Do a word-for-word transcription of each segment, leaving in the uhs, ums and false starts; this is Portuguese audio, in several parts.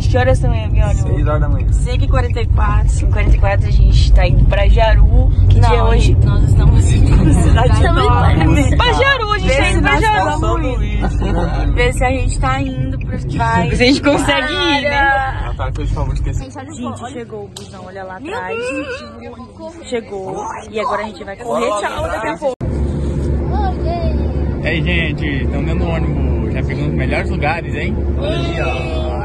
Que horas são, Biano? seis horas da manhã. cinco e quarenta e quatro. cinco e quarenta e quatro a gente tá indo pra Jaru. Que Não, dia hoje? Nós estamos indo na cidade enorme. Pra Jaru, a gente tá indo pra Jaru. Ver se a gente tá indo pra... Vai. Se a gente consegue ir, né? Ah, tá, por favor, esqueci. Gente, chegou o busão, olha lá atrás. Chegou. E agora a gente vai correr. Tchau, daqui a pouco. E aí, gente, estamos dentro do ônibus, já pegamos os melhores lugares, hein? Olha ali, ó.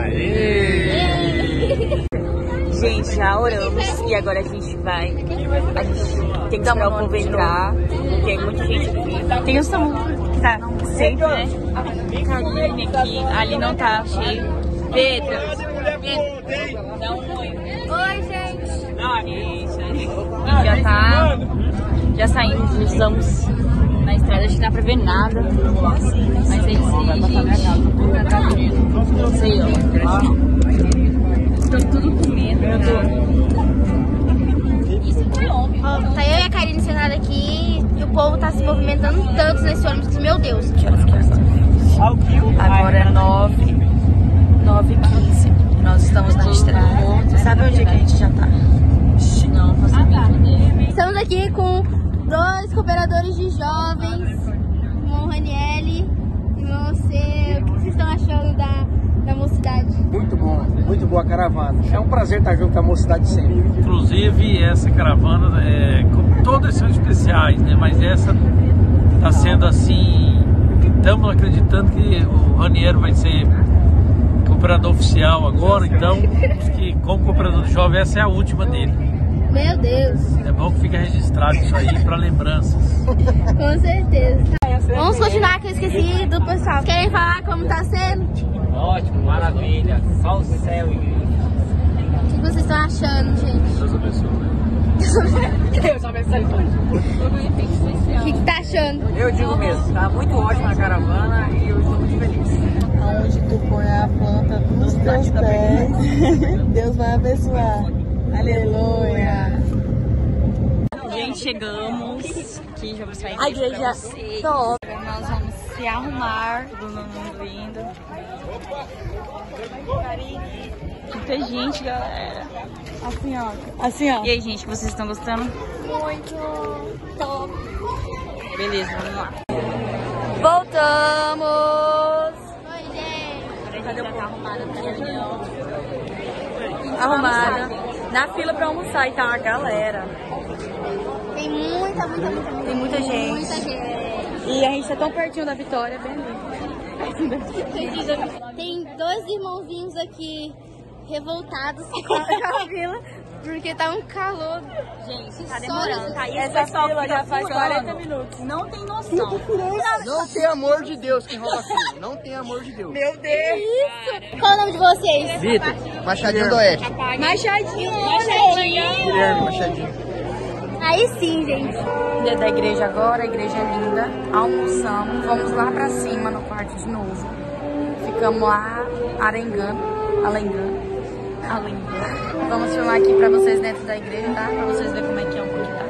Aê! Gente, já oramos e agora a gente vai. A gente tem que esperar o povo entrar, porque tem muita gente aqui. Tem o Samu que tá sempre, né? Karine aqui, ali não tá cheio. Pedro, Pedro, dá um oi. Oi, gente. Isso, já tá. Já saímos, já estamos na estrada, a gente não dá pra ver nada. Mas é isso aí, gente. Não sei, ó. Tô tudo com medo. Isso foi óbvio. Ó, tá eu e a Karine sentada aqui e o povo tá se movimentando tanto nesse ônibus que, meu Deus. Agora é nove, nove e quinze. Nós estamos na estrada. Você sabe onde é que a gente já tá? Não, faço ideia. Estamos aqui com dois cooperadores de jovens, irmão Raniele, irmão você. O que vocês estão achando da, da mocidade? Muito bom, muito boa caravana. É um prazer estar junto com a mocidade sempre. Inclusive, essa caravana, é, como todas são especiais, né? Mas essa está sendo assim, estamos acreditando que o Raniero vai ser cooperador oficial agora, então, que como cooperador jovem, essa é a última dele. Meu Deus. É bom que fique registrado isso aí para lembranças. Com certeza. Vamos continuar, que eu esqueci do pessoal. Querem falar como tá sendo? Ótimo, maravilha, só o céu e O que vocês estão achando, gente? Deus abençoe. Deus abençoe. O que, que tá achando? Eu digo mesmo, tá muito ótima a caravana e eu estou muito feliz. Onde tu põe a planta dos teus pés, Deus vai abençoar. Aleluia. Gente, chegamos. Aqui já vou sair. A igreja. Tô. Nós vamos se arrumar. Todo mundo indo. Muita gente, galera. Assim, ó. Assim, ó. E aí, gente, vocês estão gostando? Muito top. Beleza, vamos lá. Voltamos. Oi, gente. Agora a gente já tá arrumada pra reunião. Arrumada. Na fila pra almoçar e tá uma galera. Tem muita, muita, muita, muita, Tem muita gente. muita gente. E a gente tá tão pertinho da Vitória, bem ali. Tem dois irmãozinhos aqui revoltados com a fila, porque tá um calor. Gente, tá demorando. Tá, e Essa fila já faz quarenta minutos. Não tem noção. Não tem amor de Deus quem rouba fila. Não tem amor de Deus. Meu Deus. Isso! Qual é o nome de vocês? Vitor, Machadinho do Oeste. Machadinho. Machadinho. Guilherme Machadinho. Aí sim, gente. Dia da igreja agora, a igreja é linda. Almoçamos, vamos lá pra cima no quarto de novo. Ficamos lá arengando, alengando, alengando. Vamos filmar aqui pra vocês dentro da igreja, tá? Pra vocês verem como é que é o que tá.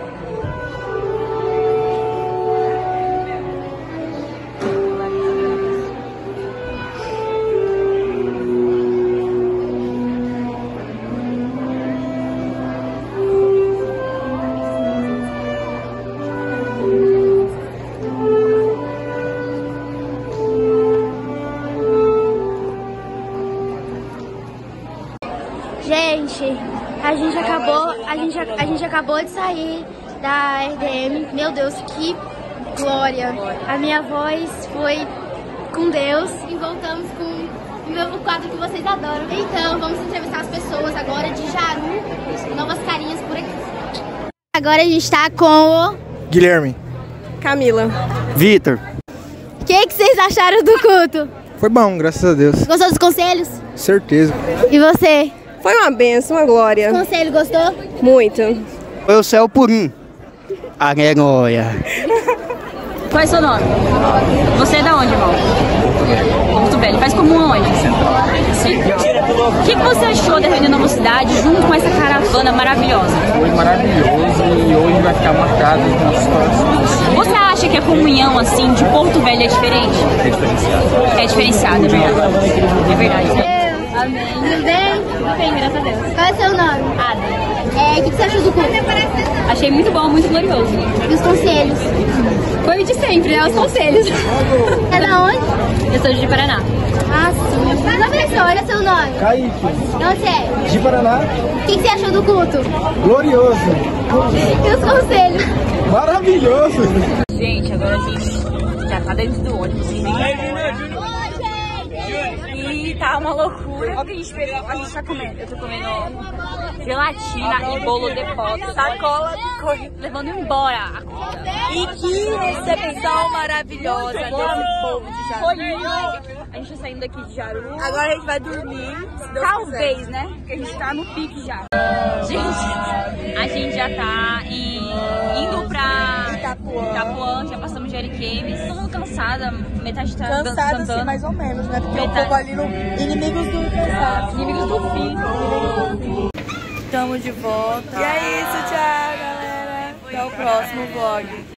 Gente, a gente acabou, a gente, a gente acabou de sair da R D M. Meu Deus, que glória! A minha voz foi com Deus e voltamos com o quadro que vocês adoram. Então, vamos entrevistar as pessoas agora de Jaru, novas carinhas por aqui. Agora a gente tá com o Guilherme. Camila. Vitor. O que, que vocês acharam do culto? Foi bom, graças a Deus. Gostou dos conselhos? Certeza. E você? Foi uma benção, uma glória. Conselho, gostou? Muito. Foi o céu por um. Aleluia. Qual é o seu nome? Você é da onde, irmão? Porto Velho. Faz comum aonde? Sim. O que, que você achou da reunião da mocidade junto com essa caravana maravilhosa? foi maravilhoso e hoje vai ficar marcado nos nossos corações. Você acha que a comunhão assim de Porto Velho é diferente? É diferenciado. É diferenciada, é verdade. É verdade. Amém. Tudo bem? Tudo bem, graças a Deus. Qual é o seu nome? Ada. É, o que, que você achou do culto? Achei muito bom, muito glorioso. E os conselhos? Foi o de sempre, né? Os conselhos. É da onde? Eu sou de Paraná. Ah, sim. Professor, olha seu nome. Kaique. De onde é? De Paraná. O que, que você achou do culto? Glorioso. E os conselhos? Maravilhoso. Gente, agora a gente já tá dentro do ônibus. E tá uma loucura. Olha o que a gente pegou. A gente tá comendo. Eu tô comendo gelatina e bolo de pó. Sacola levando embora a comida. E que recepção maravilhosa desse povo de Jaru. Foi lindo. A gente tá saindo daqui de Jaru. Agora a gente vai dormir, se Deus Talvez, quiser. né? Porque a gente tá no pique já. Gente, a gente já tá em- indo pra Itapuã. Itapuã, já passamos de Ariquemes. Todo mundo cansada, metade tá Cansado cantando. assim, mais ou menos, né? Porque Metade. eu foco ali no Inimigos do Cansaço. Inimigos do fim. Tamo de volta. E é isso, tchau, galera. Até o próximo vlog.